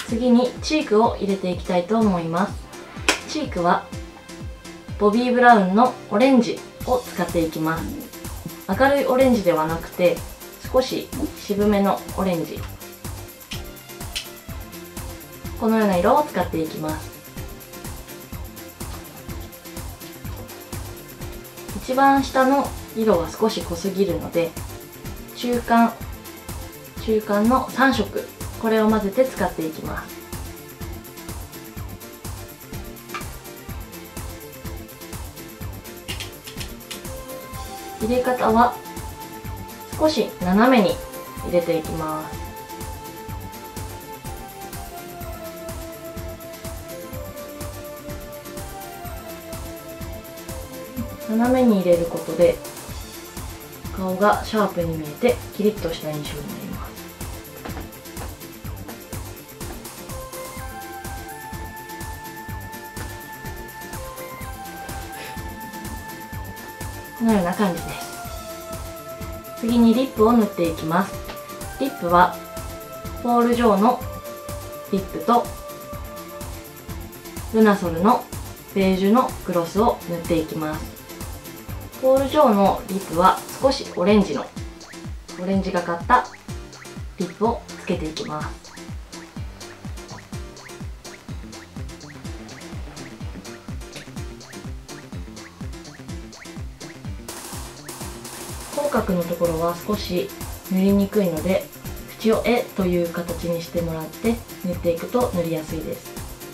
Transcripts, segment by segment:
次にチークを入れていきたいと思います。チークはボビーブラウンのオレンジを使っていきます。明るいオレンジではなくて少し渋めのオレンジ、このような色を使っていきます。一番下の色は少し濃すぎるので中間の3色、これを混ぜて使っていきます。入れ方は少し斜めに入れていきます。斜めに入れることで顔がシャープに見えてキリッとした印象になります。このような感じです。次にリップを塗っていきます。リップはポール・ジョーのリップとルナソルのベージュのグロスを塗っていきます。ポール・ジョーのリップは少しオレンジがかったリップをつけていきます。口角のところは少し塗りにくいので縁を絵という形にしてもらって塗っていくと塗りやすいです。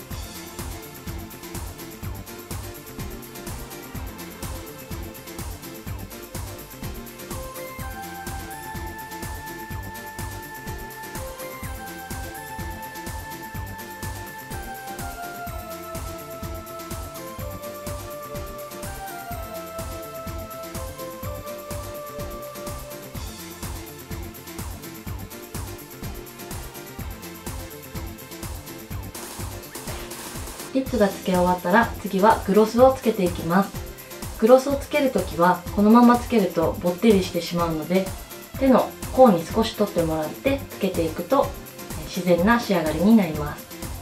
リップがつけ終わったら次はグロスをつけていきます。グロスをつけるときはこのままつけるとぼってりしてしまうので手の甲に少し取ってもらってつけていくと自然な仕上がりになります。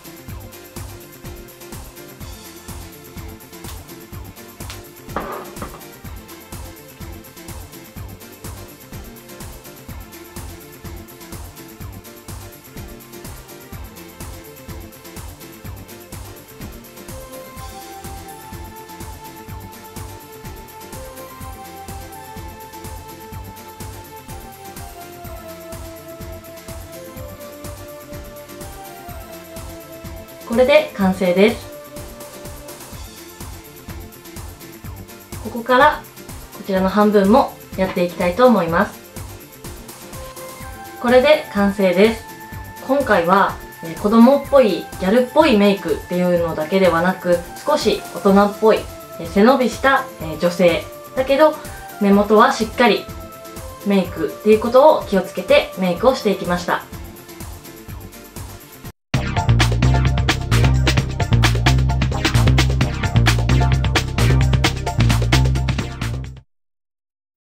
これで完成です。ここからこちらの半分もやっていきたいと思います。これで完成です。今回は子供っぽいギャルっぽいメイクっていうのだけではなく少し大人っぽい背伸びした女性だけど目元はしっかりメイクっていうことを気をつけてメイクをしていきました。